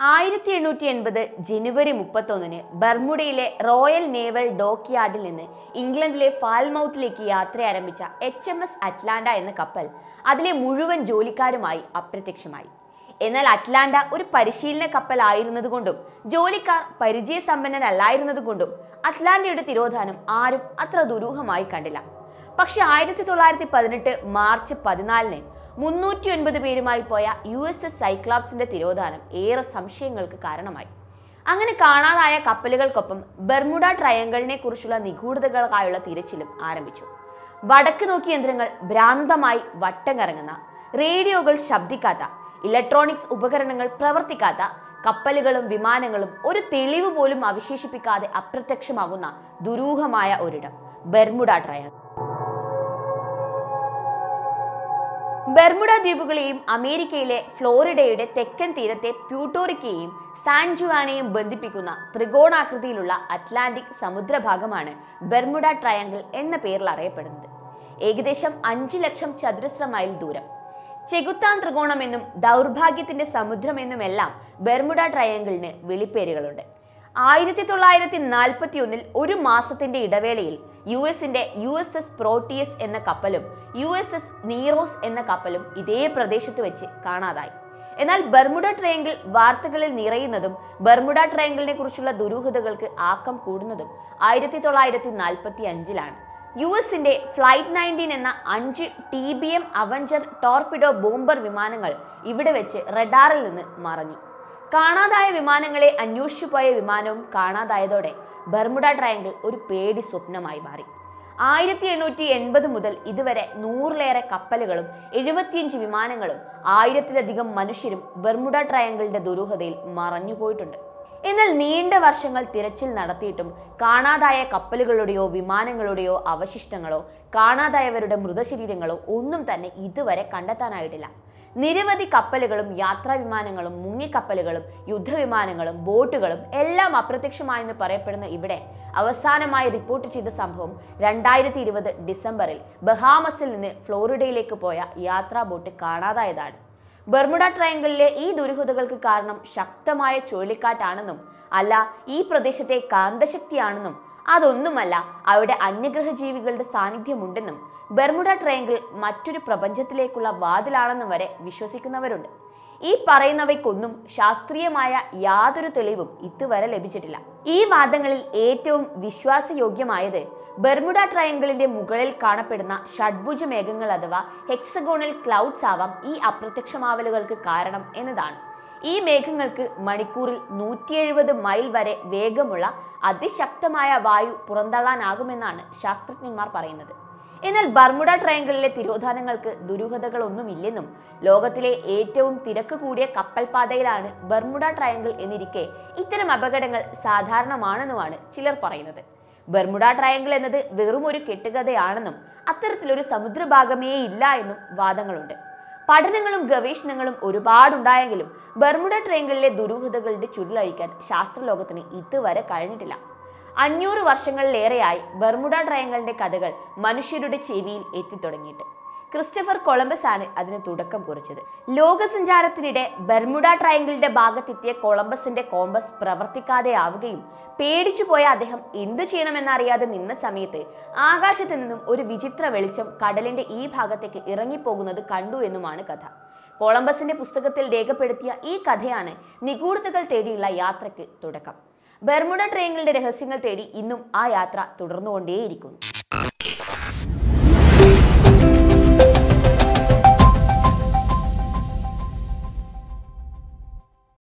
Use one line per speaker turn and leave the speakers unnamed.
1880 ജനുവരി 31 ബർമുഡയിലെ royal naval dock യാർഡിൽ നിന്ന് ഇംഗ്ലണ്ടിലെ ഫാൽമൗത്തിലേക്ക് യാത്ര ആരംഭിച്ച HMS അറ്റ്ലാന്റ എന്ന കപ്പൽ അതിലെ മുഴുവൻ ജോലിക്കാരുമായി അപ്രത്യക്ഷമായി. എന്നാൽ അറ്റ്ലാന്റ ഒരു പരിശീലന കപ്പലായിരുന്നതുകൊണ്ടും ജോലിക്കാർ പരിചയസമ്പന്നരല്ലായിരുന്നതുകൊണ്ടും അറ്റ്ലാന്റയുടെ തിരോധാനം ആരും അത്ര ദുരൂഹമായി കണ്ടില്ല. പക്ഷെ 1918 മാർച്ച് 14 309 പേരുമായി പോയ USS സൈക്ലോപ്സിന്റെ തിരോധാനം ഏറെ സംശയങ്ങൾക്ക് കാരണമായി. അങ്ങനെ കാണാതായ കപ്പലുകൾക്കൊപ്പം ബർമുഡ ട്രയാങ്കിളിനെ കുറിച്ചുള്ള നിഗൂഢതകൾക്കായുള്ള തിരച്ചിലും ആരംഭിച്ചു. വടക്ക് നോക്കി യന്ത്രങ്ങൾ ഭ്രാന്തമായി വട്ടം കറങ്ങുന്ന, റേഡിയോകൾ ശബ്ദിക്കാത്ത, ഇലക്ട്രോണിക്സ് ഉപകരണങ്ങൾ പ്രവർത്തിക്കാത്ത, കപ്പലുകളും വിമാനങ്ങളും ഒരു തെളിവ് പോലും അവശേഷിപ്പിക്കാതെ അപ്രത്യക്ഷമാകുന്ന ദുരൂഹമായ ഒരിടം ബർമുഡ ട്രയാങ്കിൾ. ബർമുഡ ദ്വീപുകളെയും അമേരിക്കയിലെ ഫ്ലോറിഡയുടെ തെക്കൻ തീരത്തെ പ്യൂട്ടോറിക്കയെയും സാൻ ജുവാനെയും ബന്ധിപ്പിക്കുന്ന ത്രികോണാകൃതിയിലുള്ള അറ്റ്ലാന്റിക് സമുദ്രഭാഗമാണ് ബർമുഡ ട്രയാങ്കിൾ എന്ന പേരിൽ അറിയപ്പെടുന്നത്. ഏകദേശം 5 ലക്ഷം ചതുരശ്ര മൈൽ ദൂരം. ചെകുത്താൻ ത്രികോണമെന്നും ദൗർഭാഗ്യത്തിന്റെ സമുദ്രമെന്നുമെല്ലാം ബർമുഡ ട്രയാങ്കിളിന് വെളിപ്പേരുകളുണ്ട്. 1941 ഒരു മാസത്തിന്റെ ഇടവേളയിൽ യുഎസിന്റെ USS പ്രോട്ടിയസ് എന്ന കപ്പലും USS നീറോസ് എന്ന കപ്പലും ഇതേ പ്രദേശത്ത് വെച്ച് കാണാതായി. എന്നാൽ ബർമുഡ ട്രയാങ്കിൾ വാർത്തകളിൽ നിറയുന്നതും ബർമുഡ ട്രയാങ്കിളിനെ കുറിച്ചുള്ള ദുരൂഹതകൾക്ക് ആക്കം കൂടുന്നതും 1945 യുഎസിന്റെ ഫ്ലൈറ്റ് 19 എന്ന 5 TBM അവഞ്ചർ ടോർപിഡോ ബോംബർ വിമാനങ്ങൾ ഇവിടെ വെച്ച് റഡാറിൽ നിന്ന് മറഞ്ഞു. കാണാതായ വിമാനങ്ങളെ അന്വേഷിച്ചു പോയ വിമാനവും കാണാതായതോടെ ബർമുഡ ട്രയാങ്കിൾ ഒരു പേടി സ്വപ്നമായി മാറി. 1880 മുതൽ ഇതുവരെ 100-ലേറെ കപ്പലുകളും 75 വിമാനങ്ങളും 1000-ലധികം മനുഷ്യരും ബർമുഡ ട്രയാങ്കിളിന്റെ ദുരൂഹതയിൽ മറഞ്ഞുപോയിട്ടുണ്ട്. എന്നാൽ നീണ്ട വർഷങ്ങൾ തിരച്ചിൽ നടത്തിയിട്ടും കാണാതായ കപ്പലുകളുടെയോ വിമാനങ്ങളുടെയോ അവശിഷ്ടങ്ങളോ കാണാതായവരുടെ മൃതശരീരങ്ങളോ ഒന്നും തന്നെ ഇതുവരെ കണ്ടെത്താനായിട്ടില്ല. നിരവധി കപ്പലുകളും യാത്രാ വിമാനങ്ങളും മുങ്ങിക്കപ്പലുകളും യുദ്ധവിമാനങ്ങളും ബോട്ടുകളും എല്ലാം അപ്രത്യക്ഷമായെന്ന് പറയപ്പെടുന്ന ഇവിടെ അവസാനമായി റിപ്പോർട്ട് ചെയ്ത സംഭവം 2020 ഡിസംബറിൽ ബഹാമസിൽ നിന്ന് ഫ്ലോറിഡയിലേക്ക് പോയ യാത്രാ ബോട്ട് കാണാതായതാണ്. ബർമുഡ ട്രയാങ്കിളിലെ ഈ ദുരൂഹതകൾക്ക് കാരണം ശക്തമായ ചുഴലിക്കാറ്റാണെന്നും അല്ല ഈ പ്രദേശത്തെ കാന്തശക്തിയാണെന്നും അതൊന്നുമല്ല അവിടെ അന്യഗ്രഹ ജീവികളുടെ സാന്നിധ്യമുണ്ടെന്നും ബർമുഡ ട്രയാങ്കിൾ മറ്റൊരു പ്രപഞ്ചത്തിലേക്കുള്ള വാതിലാണെന്നും വരെ വിശ്വസിക്കുന്നവരുണ്ട്. ഈ പറയുന്നവയ്ക്കൊന്നും ശാസ്ത്രീയമായ യാതൊരു തെളിവും ഇതുവരെ ലഭിച്ചിട്ടില്ല. ഈ വാദങ്ങളിൽ ഏറ്റവും വിശ്വാസയോഗ്യമായത് ബർമുഡ ട്രയാങ്കിളിന്റെ മുകളിൽ കാണപ്പെടുന്ന ഷഡ്ഭുജ മേഘങ്ങൾ അഥവാ ഹെക്സഗോണൽ ക്ലൗഡ്സ് ആവാം ഈ അപ്രത്യക്ഷമാവലുകൾക്ക് കാരണം എന്നതാണ്. ഈ മേഘങ്ങൾക്ക് മണിക്കൂറിൽ 170 മൈൽ വരെ വേഗമുള്ള അതിശക്തമായ വായു പുറന്തള്ളാനാകുമെന്നാണ് ശാസ്ത്രജ്ഞന്മാർ പറയുന്നത്. എന്നാൽ ബർമുഡ ട്രയാങ്കിളിലെ തിരോധാനങ്ങൾക്ക് ദുരൂഹതകളൊന്നുമില്ലെന്നും ലോകത്തിലെ ഏറ്റവും തിരക്ക് കൂടിയ കപ്പൽപാതയിലാണ് ബർമുഡ ട്രയാങ്കിൾ എന്നിരിക്കെ ഇത്തരം അപകടങ്ങൾ സാധാരണമാണെന്നുമാണ് ചിലർ പറയുന്നത്. ബർമുഡ ട്രയാങ്കിൾ എന്നത് വെറും ഒരു കെട്ടുകഥയാണെന്നും അത്തരത്തിലൊരു സമുദ്രഭാഗമേ ഇല്ല എന്നും വാദങ്ങളുണ്ട്. പഠനങ്ങളും ഗവേഷണങ്ങളും ഒരുപാടുണ്ടായെങ്കിലും ബർമുഡ ട്രയാങ്കിളിലെ ദുരൂഹതകളുടെ ചുരുളഴിക്കാൻ ശാസ്ത്രലോകത്തിന് ഇതുവരെ കഴിഞ്ഞിട്ടില്ല. 500 വർഷങ്ങളിലേറെയായി ബർമുഡ ട്രയാങ്കിളിന്റെ കഥകൾ മനുഷ്യരുടെ ചെവിയിൽ എത്തിത്തുടങ്ങിയിട്ട്. ക്രിസ്റ്റഫർ കൊളംബസ് ആണ് അതിന് തുടക്കം കുറിച്ചത്. ലോകസഞ്ചാരത്തിനിടെ ബർമുഡ ട്രയാങ്കിളിന്റെ ഭാഗത്തെത്തിയ കൊളംബസിന്റെ കോമ്പസ് പ്രവർത്തിക്കാതെ ആവുകയും പേടിച്ചു പോയ അദ്ദേഹം എന്തു ചെയ്യണമെന്നറിയാതെ നിന്ന സമയത്ത് ആകാശത്ത് നിന്നും ഒരു വിചിത്ര വെളിച്ചം കടലിന്റെ ഈ ഭാഗത്തേക്ക് ഇറങ്ങിപ്പോകുന്നത് കണ്ടു എന്നുമാണ് കഥ. കൊളംബസിന്റെ പുസ്തകത്തിൽ രേഖപ്പെടുത്തിയ ഈ കഥയാണ് നിഗൂഢതകൾ തേടിയുള്ള യാത്രയ്ക്ക് തുടക്കം. ബർമുഡ ട്രയാങ്കിളിന്റെ രഹസ്യങ്ങൾ തേടി ഇന്നും ആ യാത്ര തുടർന്നുകൊണ്ടേയിരിക്കുന്നു.